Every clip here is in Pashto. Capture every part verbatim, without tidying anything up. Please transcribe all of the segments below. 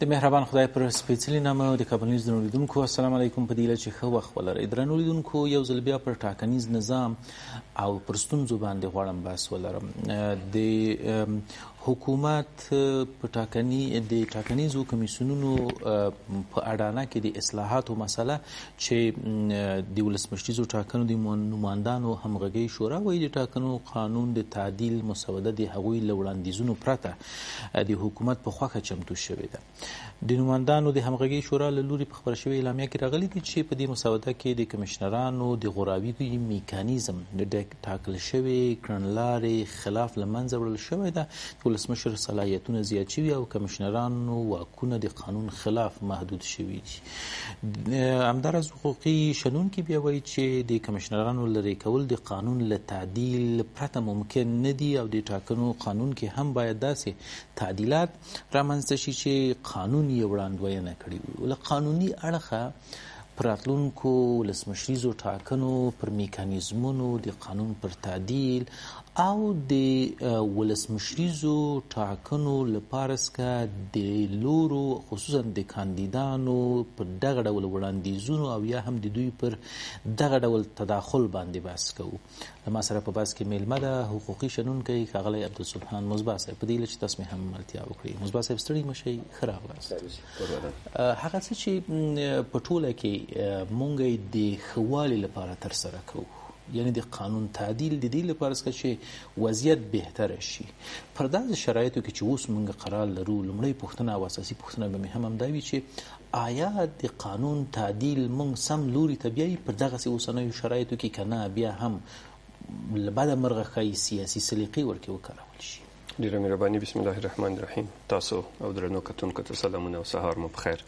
د مهربان خدای پر سپېڅلي نامه د کابل نیوز درنو لیدونکو السلام علیکم. په دې هیله چې ښه وخت ولرئ. درنو لیدونکو یو ځل بیا پر ټاکنیز نظام او پر ستونزو باندې غواړم بحث ولرم. د حکومت په ټاکني د ټاکنیزو کمیسیونونو په اډانه کې د اصلاحاتو مسله چې د ولسمشریزو ټاکنو د نمایندانو همغږۍ شورا وایي د ټاکنو قانون د تعدیل مسوده د هغوی له وړاندیزونو پرته د حکومت په خوښه چمتو شوې ده. د نمایندانو د همغږۍ شورا له لوري په خپره شوې اعلامیه کې راغلي دي چې په دې مسوده کې د کمشنرانو د غوراوي میکانیزم د ټاکل شوې کړنلارې خلاف له منځه وړل شوی ده. ولسمشر صلاحیتونه زیات شوي او کمشنرانو واکونه د قانون خلاف محدود شوي دي. همداراز حقوقي شنونکي بیا وایي چې د کمشنرانو لرې کول د قانون له تعدیل پرته ممکن نه دي او د ټاکنو قانون کې هم باید داسې تعدیلات رامنځته شي چې قانون یې وړاندوینه کړي وي. له قانوني اړخه پر راتلونکو ولسمشریزو ټاکنو پر میکانیزمونو د قانون پر تعدیل او د ولسمشریزو ټاکنو لپاره څخه د لورو خصوصا د کاندیدانو پر دغه ډول وړاندیزونو او یا هم د دوی پر دغه ډول تداخل باندې بحث کوو. ما سره په بحث کې میلمه ده حقوقي شنونکی ښاغلی عبدالسبحان مصباح صاحب. په دې هیله چې تاسو مې هم ملتیا وکړئ. مصباح صاحب ستړي مه شئ، ښه راغلاست. هغه څه چې په ټوله کې مونږ د ښه والي لپاره ترسره کوو، یعنی د قانون تعدیل د دې لپاره چې وضعیت بهتره شي، پر داسې شرایطو کې چې اوس موږ قرار لرو، لومړۍ پوښتنه او اساسي پوښتنه به مې هم همدا وي چې آیا د قانون تعدیل موږ سم لوري ته بیایي پر دغسې اوسنیو شرایطو کې که نه بیا هم له بده مرغه ښایي سیاسي سلیقې ورکې وکارول شي. ډېره مهرباني. بسم الله الرحمن الرحیم. تاسو او درنو کتونکو ته سلامونه او سهار مو بخیر.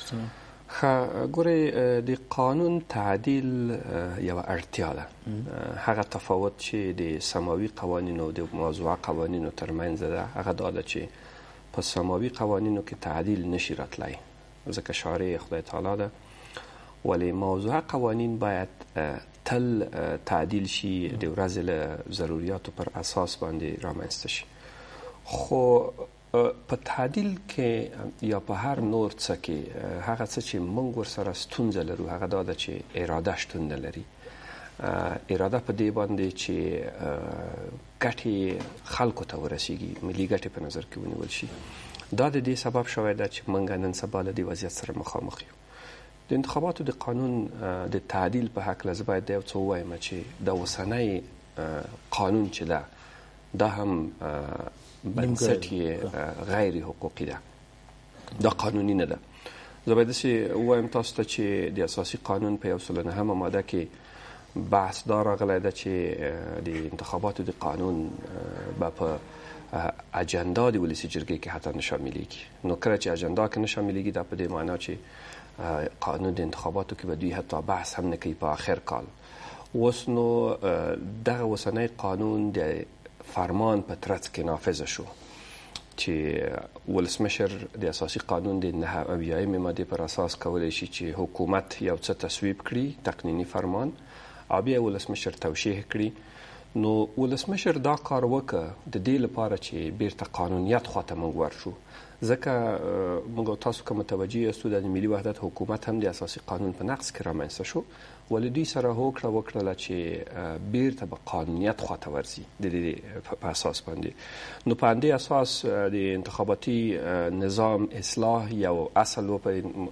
ښه ګورئ، د قانون تعدیل یوه اړتیا ده. هغه تفاوت چې د سماوي قوانینو او د موضوعه قوانینو ترمنځ ده هغه دا ده چې په سماوي قوانینو کې تعدیل نشي راتلی ځکه شارع خدای تعالی ده، ولی موضوعه قوانین باید تل تعدیل شي د ورځې له ضروریاتو پر اساس باندې رامنځته شي. خو په تعدیل کې یا په هر نور څه کې هغه څه چې موږ ورسره ستونزه لرو هغه دا ده چې اراده شتون نه لري. اراده په دې باندې چې ګټې خلکو ته ورسیږي، ملي ګټې په نظر کې ونیول شي. دا د دې سبب شوی ده چې موږ نن سبا له دې وضعیت سره مخامخ یو. د انتخاباتو د قانون د تعدیل په هکله زه باید یو څه ووایم چې د اوسنی قانون چې ده دا هم بنسټ یې غیر حقوقي ده، دا قانوني نه ده. زه باید داسې ووایم تاسو ته چې د اساسي قانون په یو سل و نهمه ماده کې بحث دا راغلی ده چې د انتخاباتو د قانون به په اجندا د ولسي جرګې کې حتی نه شاملېږي. نو کله چې اجندا کې نه شاملېږي دا په دې معنا چې قانون د انتخاباتو کې به دوی حتی بحث هم نه کوي په آخر کال. اوس نو دغه اوسنی قانون د فرمان په ترڅ کې نافذ شو چې ولسمشر د اساسي قانون د نهه اویایمې مادې پر اساس کولی شي چې حکومت یو څه تصویب کړي، تقنیني فرمان، او بیا ولسمشر توشیح کړي. نو ولسمشر دا کار وکړه د دې لپاره چې بیرته قانونیت خواته موږ ورشو، ځکه موږ تاسو که متوجه یاستو د ملي وحدت حکومت هم د اساسي قانون په نقض کې رامنځته شو، ولې دوی سره هوکړه وکړله چې بیرته به قانونیت خواته ورځي د دې په اساس باندې. نو په همدې اساس د انتخاباتي نظام اصلاح یو اصل و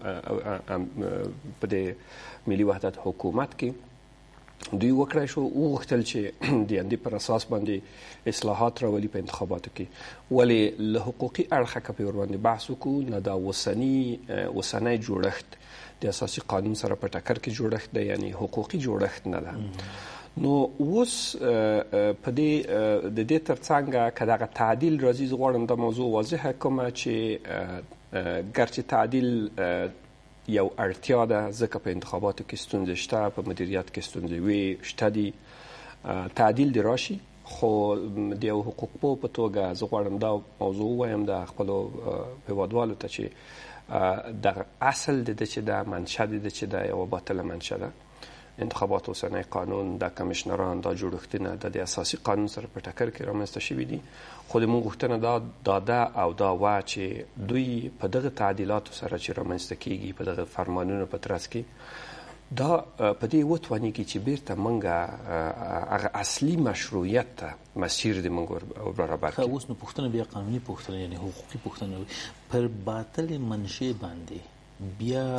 په د ملي وحدت حکومت کې دوی وکړای شو، وغوښتل چې د همدې پر اساس باندې اصلاحات راولي په انتخاباتو کې. ولې له حقوقي اړخه که پرې ورباندې بحث وکړو نو دا اوسني اوسنی جوړښت د اساسي قانون سره په ټکر کې جوړښت دی، یعنی حقوقي جوړښت نه ده. نو اوس په دې د دې ترڅنګ که دغه تعدیل راځي، زه غواړم دا موضوع واضحه کړم چې ګرچې تعدیل یو اړتیا ده ځکه په انتخاباتو کې ستونزې شته، په مدیریت کې ستونزې وي شته دي، تعدیل دې راشي. خو د یو حقوقپوه په توګه زه غواړم دا موضوع ووایم د خپلو هیوادوالو ته چې دغه اصل د ده چې ده، منشا د ده چې ده یوه باطله منشا ده. انتخابات اوسنی قانون، د کمیشنران، دا جوړښتونه د اساسي قانون سره په ټکر کې رامنځته شوي دي. خو د موږ غوښتنه دا داده او دا وه چې دوی په دغه تعدیلاتو سره چې رامنځته کیږي په دغه فرمانونو په ترڅ کې دا په دې وتوانیږي چې بیرته موږ هغه اصلي مشروعیت ته مسیر د موږ برابر کړي. اوس نو پوښتنه بیا قانوني پوښتنه یعنی حقوقي پوښتنه پر باطل منشأ باندې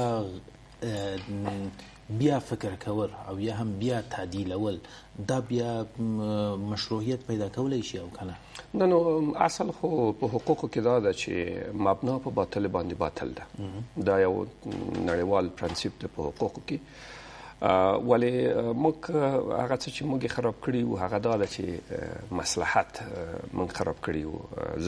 بیا بیا فکر کول او یا هم بیا تعدیلول دا بیا مشروعیت پیدا کولی شي او کنه؟ نه نو اصل خو په حقوقو کې دا ده چې مبنا په باطل باندې باطل ده. دا یو نړیوال پرنسپ ده په حقوقو کې. ولې موږ هغه څه چې موږ خراب کړي وو هغه دا ده چې مصلحت موږ خراب کړي وو،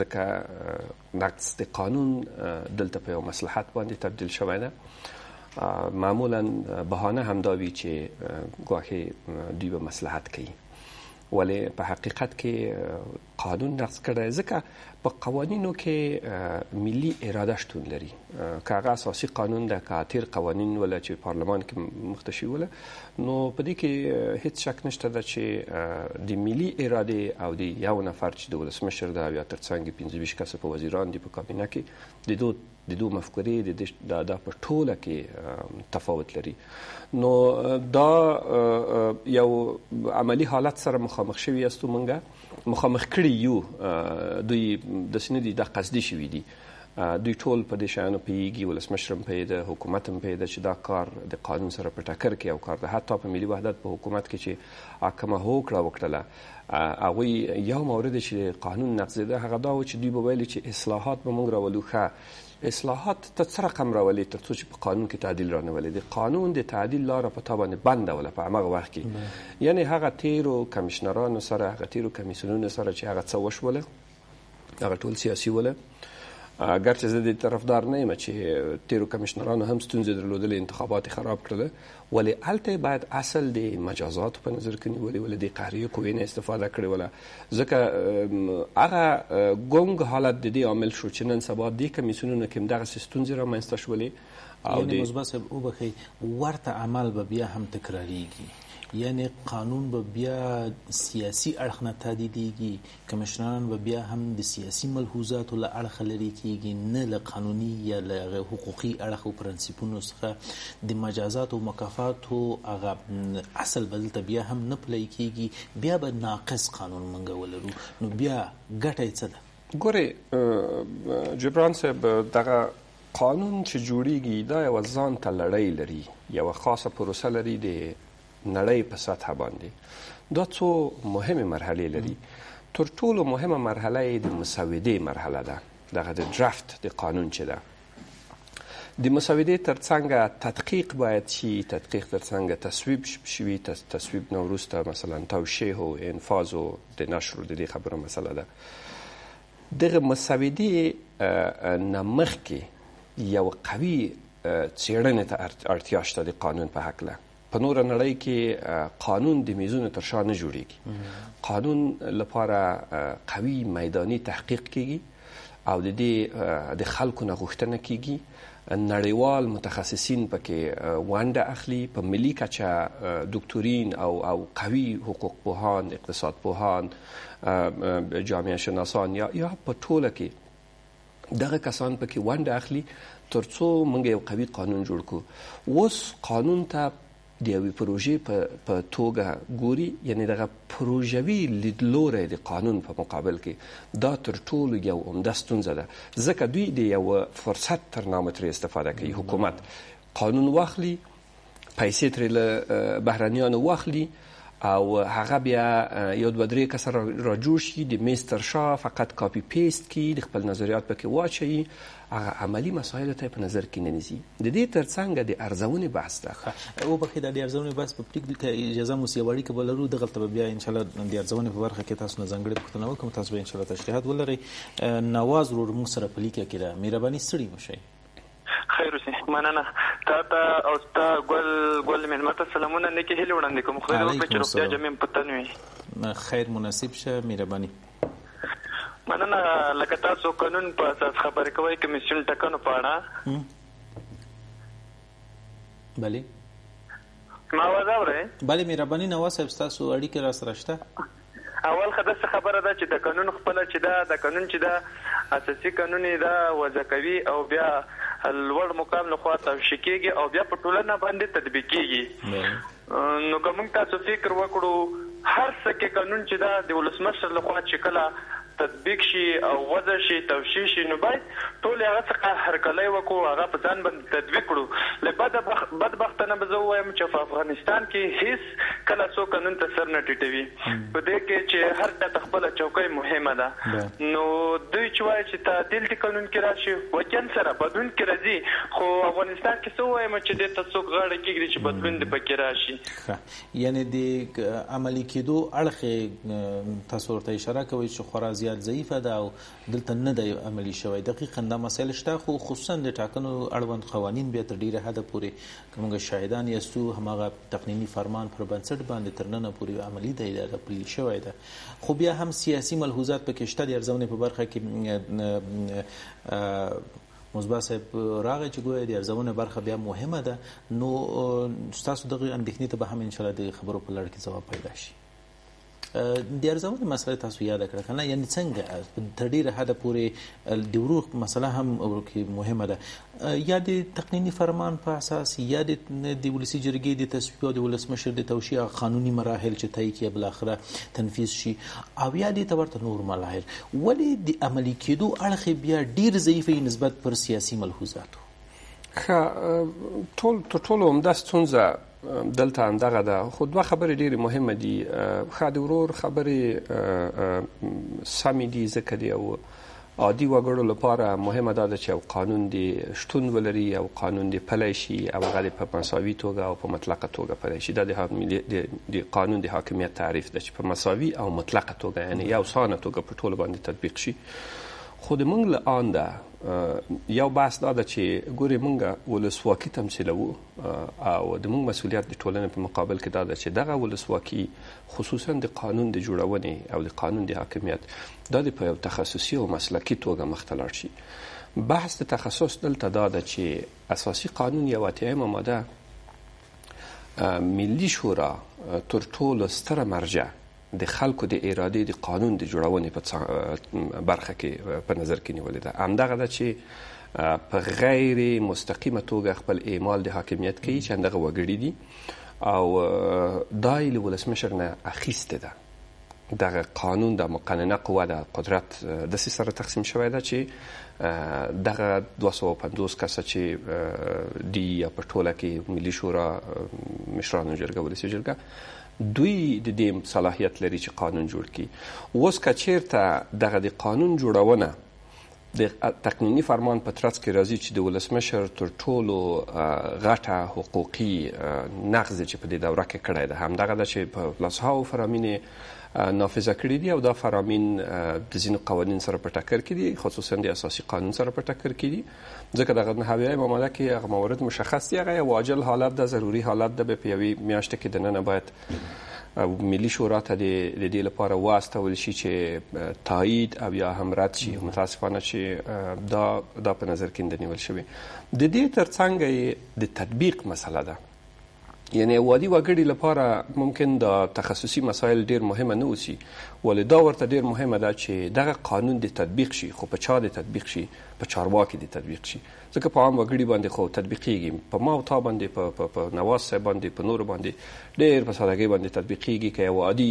ځکه نقض د قانون دلته په یو مصلحت باندې تبدیل شوی ده. معمولا بهانه هم دا وي چې ګواکې دوی به مصلحت کوي، ولې په حقیقت کې قانون نقض کړی ځکه په قوانینو کې ملي اراده شتون لري. که هغه اساسي قانون ده که تیر قوانین ولا چې پارلمان کې مختشي ولا، نو په دې کې هیڅ شک نشته ده چې د ملي اراده او د یو نفر چې د ولسمشر ده یا ترڅنګ پنځه ویشت کسه په وزیران دي په کابینه کې د دو د دوه مفکورې د دا په ټوله کې تفاوت لري. نو دا یو عملی حالت سره مخامخ شوي یاستو، موږ مخامخ کړي یو. دوی داسې نه دي دا قصدي شوي دي، دوی ټول په دې شیانو پوهېږي، ولسمشر هم پوهېده، حکومت هم پوهېده چې دا کار د قانون سره په ټکر کې او کار ده. حتی په ملي وحدت په حکومت کې چې حاکمه هوکړه وکړله هغوی یو مورد چې قانون نقضېده هغه دا و چې دوی به ویلي چې اصلاحات به موږ راولو. ښه اصلاحات ته څه رقم راولي تر څو چې په قانون کې تعدیل رانولي؟ د قانون د تعدیل لاره په تا باندې بنده وله په همغه وخت کې. یعنی هغه تیرو کمیشنرانو سره، هغه تیرو کمیسیونونو سره چې هغه څه وشوله هغه ټول سیاسي وله. اگرچه زه د طرفدار نه یم چې تیرو کمیشنرانو هم ستونزې درلودلې، انتخابات خراب کړله، ولی هلته باید اصل د مجازاتو په نظر کې نیولې ولی د قهري قوې نه استفاده کړې وله، ځکه هغه ګونګ حالت د دې عامل شو چې نن سبا دې کمیسیونونو کې هم دغسې ستونزې رامنځته شولې. یعنې مثبت صاحب وبښئ، ورته عمل به بیا هم تکراریږي، یعنی قانون به بیا سیاسي اړخ نه تعدیلیږي، کمیشنران به بیا هم د سیاسي ملحوظاتو له اړخه لرې کیږي، نه له قانوني یا له حقوقي اړخ او پرنسپونو څخه د مجازات او مکافاتو هغه اصل به دلته بیا هم نه پلی کیږي، بیا به ناقص قانون موږ ولرو. نو بیا ګټه یې څه ده؟ ګورې جبران صاحب، دغه قانون چې جوړیږي دا یوه ځان ته لړۍ لري، یوه خاصه پروسه لري د نړۍ په سطح باندې. دا څو مهمه مرحله لري. تر ټولو مهمه مرحله یې د مسودې مرحله ده، دغه د درافت د قانون چې ده. د مسودې ترڅنګ تدقیق باید شي، تدقیق ترڅنګ تصویب شوي، تصویب نه وروسته مثلا توشیح او انفاذ او د نشر د دې خبره مسله ده. دغه مسودې نه مخکې یو قوي څېړنې ته اړتیا شته د قانون په هکله. په نوره نړۍ کې قانون د میزونو تر شا نه جوړیږي. قانون لپاره قوي میداني تحقیق کیږي او د دې د خلکو نه غوښتنه کیږي، نړیوال متخصصین پکې ونډه اخلي، په ملي کچه دکتورین او او قوي حقوق پوهان، اقتصاد پوهان، جامعه شناسان یا یا په ټوله کې دغه کسان پکې ونډه اخلي تر څو موږ یو قوي قانون جوړ کړو. اوس قانون ته د یوې پروژې په توګه ګوري، یعنی دغه پروژوي لیدلوری د قانون په مقابل کې دا تر ټولو یو عمده ستونزه ده، ځکه دوی د یو فرصت تر نامه ترې استفاده کوي. حکومت قانون واخلي، پیسې ترې له بهرنیانو واخلي او هغه بیا یو دوه درې کسه را جوړ شي، د میز تر شا فقط کاپی پیست کړي، د خپل نظریات پکې واچوي، هغه عملی مسایلو ته په نظر کې نه نیسي. د دې ترڅنګ د ارزونې بحث ده. وبښئ، دا د ارزونې بحث په پرېږدو که اجازه مو یوه اړیکه به لرو، دغلته به بیا انشاءالله د ارزونې په برخه کې تاسو نه ځانګړې پوښتنه وکړم، تاسو به انشاءالله تشریحات ولرئ. نواز ورور موږ سره په لیکه کې ده، مهرباني ستړي مه شئ. خیر اوسې، مننه. تا ته او ستا ګل ګل مېلمه ته سلامونه، نیکې هیلې وړاندې کوم. خدای دې وکړي چې روغتیا جميع په تن وي. خیر مناسب شه، مهرباني. مننه. لکه تاسو قانون په اساس خبرې کوئ، کمیسیون ټاکنو په اړه. بلې ما आवाज اورئ؟ بله مهرباني نواز صاحب ستاسو اړیکې را سره شته؟ اول خداسته خبره ده چې د قانون خپله چې دا د قانون چې دا اساسي قانون یې دا وضع کوي او بیا لوړ مقام لخوا توشیح کېږي او بیا په ټولنه باندې تطبیق کېږي. نو که موږ تاسو فکر وکړو هر څه کې قانون چې دا د ولسمشر لخوا چې کله تطبیق شي او وضع شي توشیح شي نو باید ټول هغه څخه هرکلی وکړو هغه په ځان باندې تطبیق کړو. له بدبختانه به زه ووایم چې په افغانستان کې هیڅ کله څوک قانون ته سر نه ټیټوي په دې کې چې هر چا ته خپله چوکۍ مهمه ده. نو دوی چې وایي چې تعدیل د قانون کې راشي وکن سره بدلون کې راځي خو افغانستان کې څه ووایم چې دې ته څوک غاړه کېږدي چې بدلون دې پکې راشي. یعنې د عملي کېدو اړخ تاسو ورته اشاره کوئ چې خورا زیات ضعیفه ده او دلته نه دی عملي شوی. دقیقا دا مسایل شته خو خصوصا د ټاکنو اړوند قوانین بیا تر ډیره حده پورې که موږ شاهدان یاستو هماغه تقنیني فرمان پر بنسټ باندې تر ننه پورې عملي دی دا پلي شوی ده خو بیا هم سیاسي ملحوظات پکې شته. د ارزونې په برخه کې مصباح صاحب راغی چې ګویا د ارزونې برخه بیا مهمه ده. نو ستاسو دغه اندېښنې ته به هم انشاءالله د خبرو په لړ کې ځواب پیدا شي. د ارزونې مسله تاسو یاد کړه کنه یعنی څنګه تر ډیره حده پورې د ورو مسله هم ورکه مهمه ده یا د تقنیني فرمان په اساس یا د ولسي جرګې د تصویب او د ولسمشر د توشیح قانوني مراحل چې طی کړي بل اخره تنفیذ شي او یا د تورته نور مراحل ولې د عملي کېدو اړخ بیا ډیر ضعیفه نسبت پر سیاسي ملحوظاتو. ښه ټول ټول همدا ستونزه دلته همدغه ده خو دوه خبرې ډېرې مهمه دي. ښه د ورور خبرې سمې دي ځکه د یو عادي وګړو لپاره مهمه دا ده چې یو قانون د شتون ولري او قانون د پلی شي او هغه د په مساوي توګه او په مطلقه توګه پلی شي. دا د قانون د حاکمیت تعریف ده چې په مساوي او مطلقه توګه یعنی یو سانه توګه په ټولو باندې تطبیق شي. خو د موږ له آن ده یو بحث دا ده چې ګورې موږ ولسواکي تمثیلوو او د موږ مسؤلیت د ټولنې په مقابل کې دا ده چې دغه ولسواکي خصوصا د قانون د جوړونې او د قانون د حاکمیت دا د په یو تخصصي او مسلکي توګه مخته لاړ شي. بحث د تخصص دلته دا ده چې اساسي قانون یو اتیایمه ماده ملي شورا تر ټولو ستره مرجع د خلکو د ارادې د قانون د جوړونې په برخه کې په نظر کې نیولې ده. همدغه ده چې په غیر مستقیمه توګه خپل اعمال د حاکمیت کوي چې همدغه وګړي دي او دا یې له ولسمشر نه اخیسته ده. دغه قانون د مقننه قوه د قدرت داسې سره تقسیم شوی ده چې دغه دوه سوه او پنځوس کسه چې دي په ټوله کې ملي شورا مشرانو جرګه ولسي جرګه دوی د دې صلاحیت لري چې قانون جوړ کړي. اوس که چیرته دغه د قانون جوړونه د تقنیني فرمان په ترڅ کې راځي چې د ولسمشر تر ټولو غټه حقوقي نقض چې په دې دوره کې کړی ده همدغه ده چې په لسهاو فرامین نافذه کړي دي او دا فرامین د ځینو قوانین سره په ټکر کې دي خصوصا د اساسي قانون سره په ټکر کې دي ځکه دغه نهایي معامله کې هغه موارد مشخص دي هغه یو عاجل حالت ده ضروري حالت ده په یوې میاشت کې دننه باید ملي شورا ته د دې لپاره واستول شي چې تایید او یا هم رد شي. متاسفانه چې دا دا په نظر کې نیول شوی. د دې ترڅنګ د تطبیق مسله ده یعنی وادي وګړي لپاره ممکن د تخصصي مسایل ډیر مهمه نه اوسي ولې دا ورته ډیر مهمه ده چې دغه قانون د تطبیق شي خو په چا د تطبیق شي په چارواکي د تطبیق شي ځکه په عام وګړي باندې خو تطبیقیږي په ما او تا باندې په په نواز صاحب باندې په نور باندې ډیر په سادهګۍ باندې تطبیقیږي که یو عادي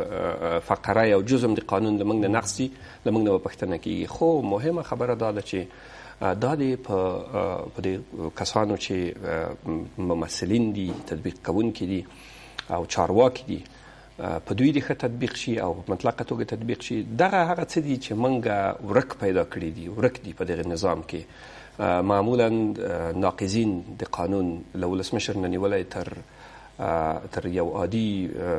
فقره یا جزم د قانون لمنګ نه نقصي لمنګ نه پښتنه کیږي. خو مهمه خبره دا ده چې دا د په دې کسانو چې ممثلین دي تطبیق کوونکي دي او چارواکي دي په دوی د ښه تطبیق شي او مطلقه توګه تطبیق شي. دغه هغه څه دي چې موږ ورک پیدا کړي دي ورک دي په دغه نظام کې معمولا ناقضین د قانون له ولسمشر نه نیولی تر تر یو عادي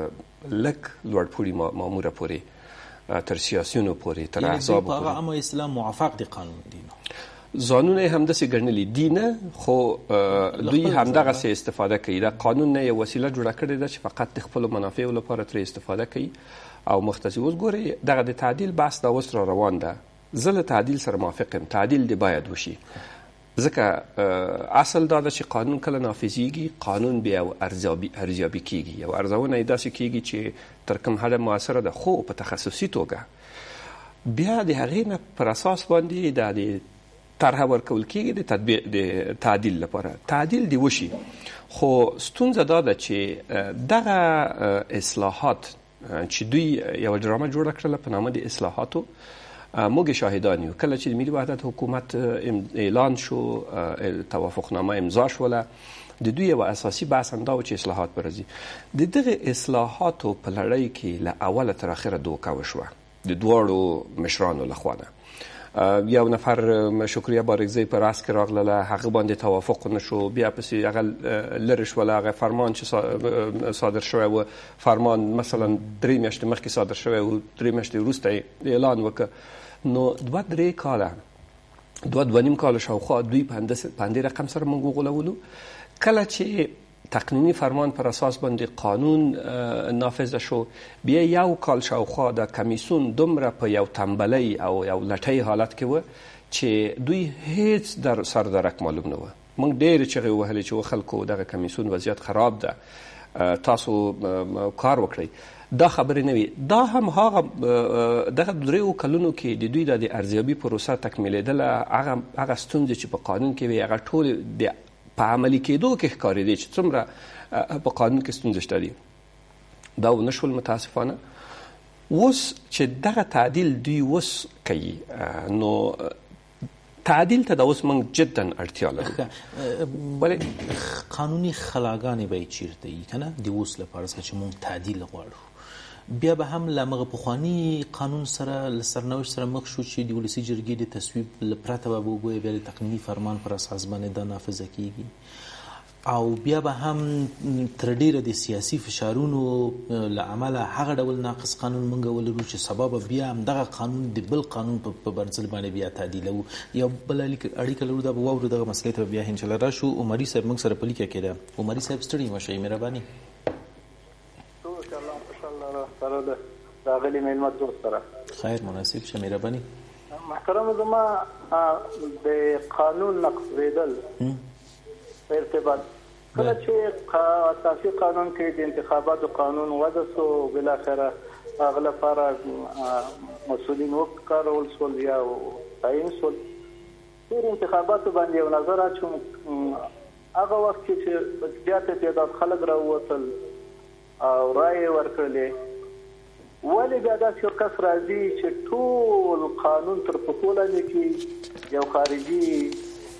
لږ لوړپوړي ماموره پورې تر سیاسیونو پورې تر احزابو پورې هغه عامه اسلام موافق د قانون دي ځانونه یې همداسې ګڼلي دي نه خو دوی همدغسې استفاده کوي. دا قانون نه یو وسیله جوړه کړې ده چې فقط د خپلو منافعو لپاره ترې استفاده کوي او مختص. اوس ګورئ دغه د تعدیل بحث دا اوس را روان ده. زه له تعدیل سره موافق یم. تعدیل دې باید وشي ځکه اصل دا ده چې قانون کله نافذیږي، قانون بیا یو ارزیابي ارزیابي کیږي، یو ارزونه یې داسې کیږي چې تر کوم حده موثره ده، خو په تخصصي توګه بیا د هغې نه پر اساس باندې دا د طرحه ورکول کیږي د تطبیق د تعدیل لپاره. تعدیل دی وشي، خو ستونزه دا ده چې دغه اصلاحات چې دوی یو ډرامه جوړه کړله په نامه د اصلاحاتو، موږ شاهدان یو. کله چې د ملي وحدت حکومت اعلان شو، توافقنامه امضا شوله، د دوی یو اساسي بحث هم دا و چې اصلاحات به راځي. د دغه اصلاحاتو په لړۍ کې له اوله تر اخره دوکه وشوه د دواړو مشرانو لخوا نه. یو نفر شکریه بارکزی په راس کې راغله، هغه باندې توافق نشو، بیا پسې هغه لرې شوله. هغه فرمان چې صادر شوی و، فرمان مثلا درې میاشتې مخکې صادر شوی و، درې میاشتې وروسته اعلان وکړ. نو دوه درې کاله دوه دوه نیم کاله شاوخوا دوی په همدې رقم سره موږ وغولولو. کله چې تقنینی فرمان پر اساس باندې قانون نافذ شو، بیا یو کال شاوخوا د کمیسیون دومره په یو تنبلی او یو لټۍ حالت کې و چې دوی هیڅ در سردرک معلوم نه و. موږ ډېرې چغې ووهلې چې خلکو دغه کمیسیون وضعیت خراب ده، تاسو کار وکړئ. دا خبرې نه وي. دا هم هغه دغه دریو کلونو کې د دوی د ارزیابي پروسه تکمیلېدله، هغه هغه ستونزې چې په قانون کې وي هغه ټولې د په عملي کېدو کې ښکارېدې چې څومره په قانون کې ستونزې شته دي. دا ونه شول متاسفانه. اوس چې دغه تعدیل دوی اوس کوي، نو تعدیل ته د اوس موږ جدا اړتیا لرو. ولې قانوني خلاګانې به یې چیرته وي که نه، د اوس لپاره چې موږ تعدیل غواړو، بیا به هم له مغه پخواني قانون سره له سرنوشت سره مخ شو چې د ولسي جرګې د تصویب له پرته به وګورئ بیا د تقنیني فرمان پر اساس باندې دا نافذه کیږي، او بیا به هم تر ډیره د سیاسي فشارونو له امله هغه ډول ناقص قانون موږ ولرو چې سبب بیا هم دغه قانون د بل قانون په بنسټ باندې بیا تعدیلوو. یو بل اړیکه لرو دا به واورو، دغه مسلې ته بیا انشاءالله راشو. عمري صاحب موږ سره په لیکه کې ده. عمري صاحب ستړي مه شئ، مهرباني. سره د راغلي مېلمه دوست سره خیر مناسب شه، مهرباني. محترم زما د قانون نقضېدل په ارتباط کله چې اساسي قانون کې د انتخاباتو قانون وضع شو، بالاخره هغه لپاره مسؤلین وکړول شول یا تعیین شول. پر انتخاباتو باندې یو نظر اچوم، هغه وخت چې زیاته تعداد خلک راووتل او رایې ورکړلې، ولې بیا داسې یو کس راځي چې ټول قانون تر پښو لاندې کړي، یو خارجي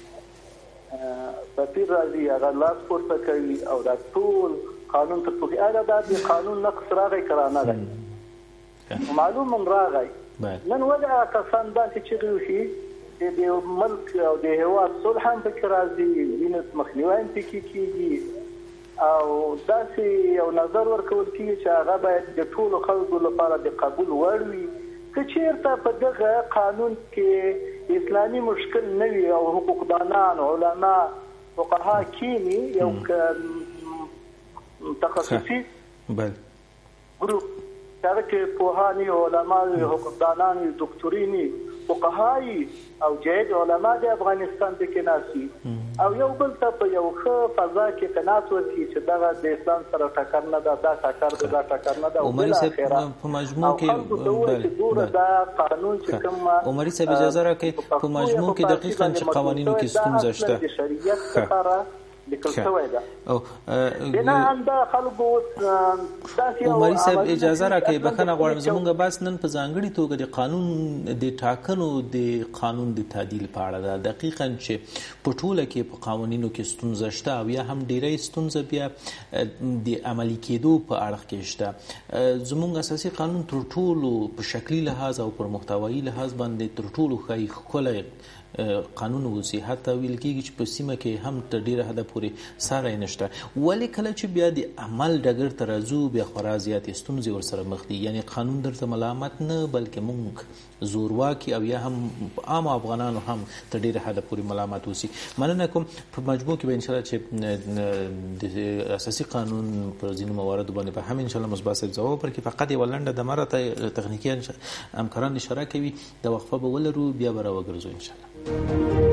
سفیر راځي هغه لاس پورته کوي او دا ټول قانون تر پښو. آیا دا د قانون نقص راغی که را نغی؟ معلوم هم راغی. نن ولې هغه کسان داسې چغې وشي چې د ملک او د هېواد صلح هم پکې راځي، وینې مخنیوی هم پکې کېږي، او داسې یو نظر ورکول کېږي چې هغه باید د ټولو خلکو لپاره د قبول وړ وي. که چېرته په دغه قانون کې اسلامي مشکل نه وي او حقوقدانان، علما، فقها کینی یو تخصصي ګروپ هغه کې پوهان، علما، حقوقدانان، دکتورین، فقهای او جید علما د افغانستان د کې ناسي او یو بل ته په یو ښه فضا کې قناعت وکړي چې دغه د اسلام سره ټکر نه ده، دا ټکر ده، دا ټکر نه ده. او بالاخره په مجموع کې دا قانون چې کوم عمري صاحب اجازه راکړئ، په مجموع کې دقیقاً چې قوانینو کې ستونزه شته د شریعت لپاره لیکل شوی ده. نه هم دا خلکو داسې عمري صاحب اجازه راکړئ، بخښنه غواړم، زموږ بحث نن په ځانګړي توګه د قانون د ټاکنو د قانون د تعدیل په اړه ده. دقیقاً چې په ټوله کې په قوانینو کې ستونزه شته او یا هم ډیری ستونزه بیا د عملي کېدو په اړه کې شته. زموږ اساسي قانون تر ټولو په شکلي لحاظ او پر محتوایي لحاظ باندې تر ټولو ښایي ښکلی قانون اوسي، حتی ویل کېږي چې په سیمه کې هم تر ډیره حده پورې ساری نشته. ولې کله چې بیا د عمل ډګر ته راځو بیا خورا زیاتې ستونزې ورسره مخ دي؟ یعنی قانون درته ملامت نه بلکې موږ زورواکي او یا هم عام افغانانو هم تر ډیره حده پورې ملامت اوسي. مننه کوم. په مجموع کې به انشاءالله چې د اساسي قانون پر ځینو مواردو باندې به هم انشاءالله مصباح صاحب ځواب ورکړي. فقط یوه لنډه دمه راته تخنیکي همکاران اشاره کوي، د وقفه به ولرو، بیا به راوګرځو انشاءالله.